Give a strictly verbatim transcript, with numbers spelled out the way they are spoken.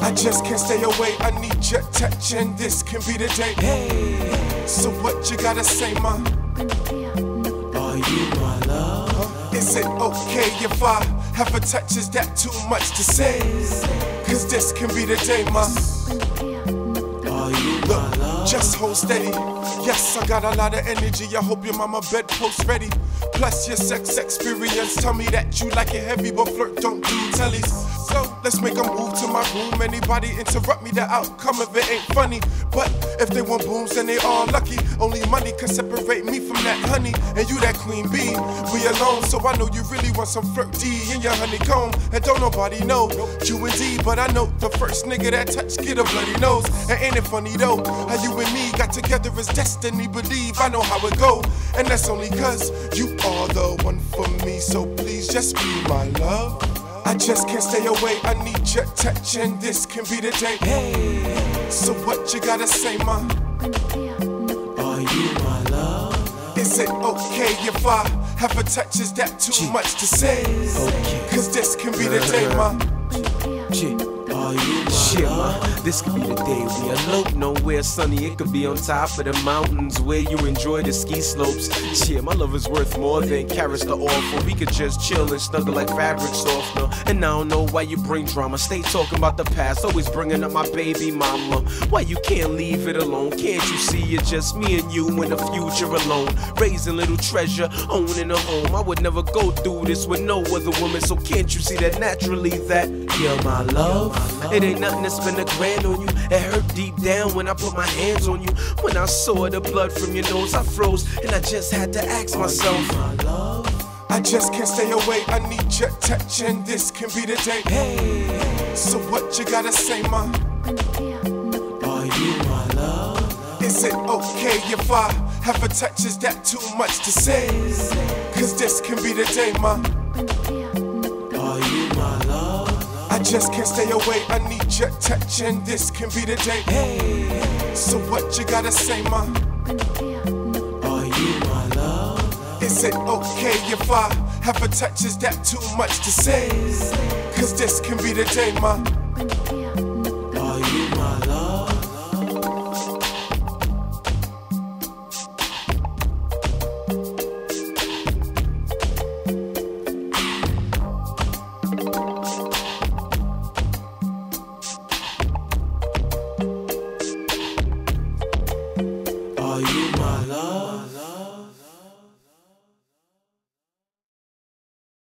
I just can't stay away, I need your touch, and this can be the day. Hey, so what you gotta say, ma? Are you my love? Is it okay if I have a touch? Is that too much to say? Cause this can be the day, ma. Are you my love? Just hold steady. Yes, I got a lot of energy. I hope your mama bedpost ready. Plus your sex experience. Tell me that you like it heavy, but flirt don't do tellies. So let's make a move to my room. Anybody interrupt me, the outcome of it ain't funny. But if they want booms, then they all lucky. Only money can separate me from that honey, and you that queen bee. We alone, so I know you really want some flirt D in your honeycomb. And don't nobody know you indeed, but I know the first nigga that touch get a bloody nose. And ain't it funny though, how you and me got together is destiny. Believe I know how it go, and that's only cause you are the one for me. So please just be my love. I just can't stay away, I need your touch, and this can be the day. Hey, so what you gotta say, ma? Are you my love? Is it okay if I have a touch? Is that too G. much to say? Okay. Cause this can be the day, ma. G. Are you my Shit, love? ma, this could be the day we elope. Nowhere sunny, it could be on top of the mountains where you enjoy the ski slopes. Shit, my love is worth more than carrots to offer. We could just chill and snuggle like fabric softener. And I don't know why you bring drama. Stay talking about the past, always bringing up my baby mama. Why you can't leave it alone? Can't you see it's just me and you in the future alone? Raising little treasure, owning a home. I would never go through this with no other woman. So can't you see that naturally that you're my love? It ain't nothing to spend a grand on you. It hurt deep down when I put my hands on you. When I saw the blood from your nose, I froze, and I just had to ask myself, My love? I just can't stay away, I need your touch, and this can be the day. Hey, so what you gotta say, ma? Are you my love? Is it okay if I have a touch? Is that too much to say? Cause this can be the day, ma. Are you my love? I just can't stay away, I need your touch, and this can be the day. Hey, so what you gotta say, ma? Are you my love? Is it okay if I have a touch? Is that too much to say? Cause this can be the day, ma. Are you my love? Are you my love?